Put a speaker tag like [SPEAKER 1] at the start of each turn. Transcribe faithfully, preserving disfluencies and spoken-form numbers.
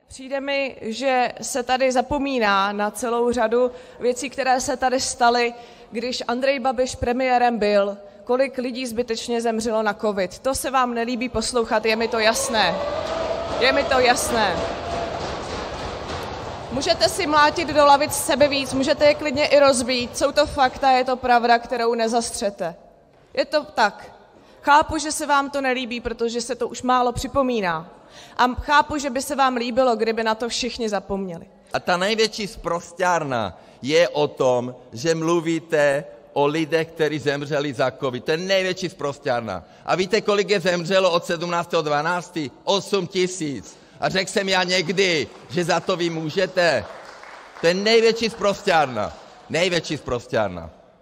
[SPEAKER 1] Přijde mi, že se tady zapomíná na celou řadu věcí, které se tady staly, když Andrej Babiš premiérem byl, kolik lidí zbytečně zemřelo na covid. To se vám nelíbí poslouchat, je mi to jasné. Je mi to jasné. Můžete si mlátit do lavic sebevíc, můžete je klidně i rozbít, jsou to fakta, je to pravda, kterou nezastřete. Je to tak. Chápu, že se vám to nelíbí, protože se to už málo připomíná. A chápu, že by se vám líbilo, kdyby na to všichni zapomněli.
[SPEAKER 2] A ta největší sprosťárna je o tom, že mluvíte o lidech, kteří zemřeli za covid. To je největší sprosťárna. A víte, kolik je zemřelo od sedmnáctého dvanáctého osm tisíc. A řekl jsem já někdy, že za to vy můžete. To je největší sprosťárna. Největší sprosťárna.